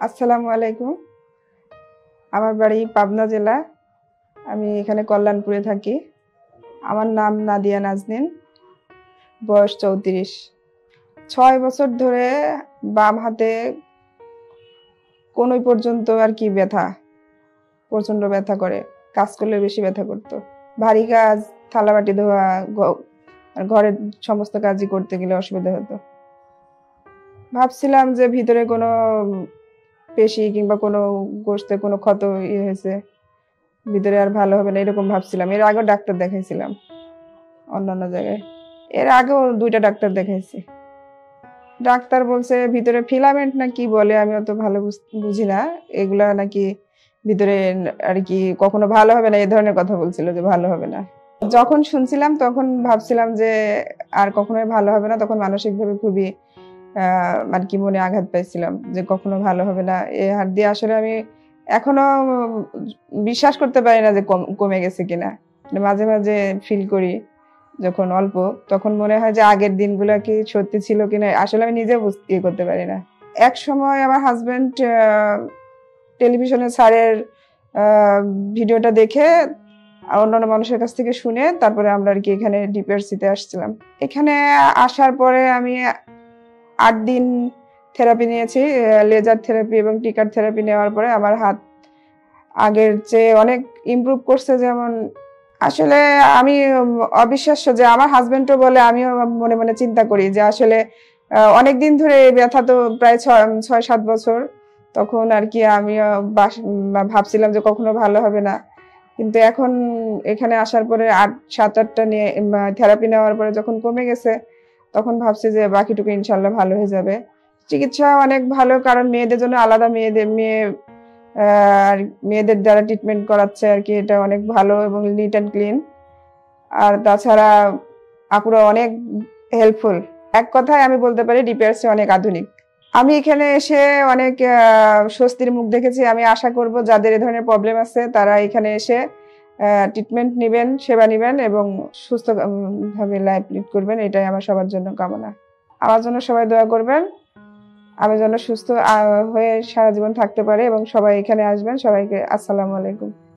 আসসালামু আলাইকুম। আমার বাড়ি পাবনা জেলা। আমি এখানে কল্যাণপুরে থাকি। আমার নাম নাদিয়া নাজনীন, বয়স 34। 6 বছর ধরে বাম হাতে কোনই পর্যন্ত আর কি ব্যথা, প্রচন্ড ব্যথা করে। কাজ করলে বেশি ব্যথা করতো। ভারী কাজ, থালাবাটি ধোয়া, আর ঘরের সমস্ত কাজই করতে গেলে অসুবিধা হতো। ভাবছিলাম যে ভিতরে কোনো পেশি কিংবা কোনো গোশতে কোনো ক্ষত হয়েছে, ভিতরে আর ভালো হবে না, এরকম ভাবছিলাম। এর আগেও ডাক্তার দেখাইছিলাম অন্যান্য জায়গায়। এর আগেও 2টা ডাক্তার দেখাইছি। ডাক্তার বলছে ভিতরে ফিলামেন্ট না কি বলে, আমি অত ভালো বুঝি না। এগুলা নাকি ভিতরে আর কি কখনো ভালো হবে না, এই ধরনের কথা বলছিল, যে ভালো হবে না। যখন শুনছিলাম তখন ভাবছিলাম যে আর কখনোই ভালো হবে না। তখন মানসিকভাবে খুবই আর কি মনে আঘাত পাইছিলাম যে কখনো ভালো হবে না। এই হাত দিয়ে আসলে আমি এখনো বিশ্বাস করতে পারি না যে কমে গেছে কিনা। মাঝে মাঝে ফিল করি যখন অল্প, তখন মনে হয় যে আগের দিনগুলো কি সত্যি ছিল কিনা, আসলে আমি নিজে করতে পারি না। এক সময় আমার হাজবেন্ড টেলিভিশনে স্যারের ভিডিওটা দেখে আর অন্যান্য মানুষের কাছ থেকে শুনে তারপরে আমরা আর কি এখানে ডিপিআরসিতে আসছিলাম। এখানে আসার পরে আমি 8 দিন থেরাপি নিয়েছি, লেজার থেরাপি এবং টিকার থেরাপি নেওয়ার পরে আমার হাত আগের চেয়ে অনেক ইমপ্রুভ করছে। যেমন আসলে আমি অবিশ্বাস্য যে আমার হাজবেন্ডও বলে, আমিও মনে মনে চিন্তা করি যে আসলে অনেকদিন ধরে ব্যথা, তো প্রায় 6-7 বছর। তখন আর কি আমিও ভাবছিলাম যে কখনো ভালো হবে না, কিন্তু এখন এখানে আসার পরে 7-8টা নিয়ে থেরাপি নেওয়ার পরে যখন কমে গেছে, তখন ভাবছি যে বাকিটুকু ইনশাল্লাহ ভালো হয়ে যাবে। চিকিৎসা অনেক ভালো, কারণ মেয়েদের জন্য আলাদা মেয়েদের দ্বারা ট্রিটমেন্ট করাচ্ছে আর কি। এটা অনেক ভালো এবং নিট অ্যান্ড ক্লিন। আর তাছাড়া আপুরা অনেক হেল্পফুল। এক কথায় আমি বলতে পারি ডিপিআরসি অনেক আধুনিক। আমি এখানে এসে অনেক স্বস্তির মুখ দেখেছি। আমি আশা করব যাদের এ ধরনের প্রবলেম আছে তারা এখানে এসে ট্রিটমেন্ট নেবেন, সেবা নেবেন এবং সুস্থ ভাবে লাইফ লিড করবেন। এটাই আমার সবার জন্য কামনা। আমার জন্য সবাই দোয়া করবেন, আমি যেন সুস্থ হয়ে সারা জীবন থাকতে পারি, এবং সবাই এখানে আসবেন। সবাইকে আসসালামু আলাইকুম।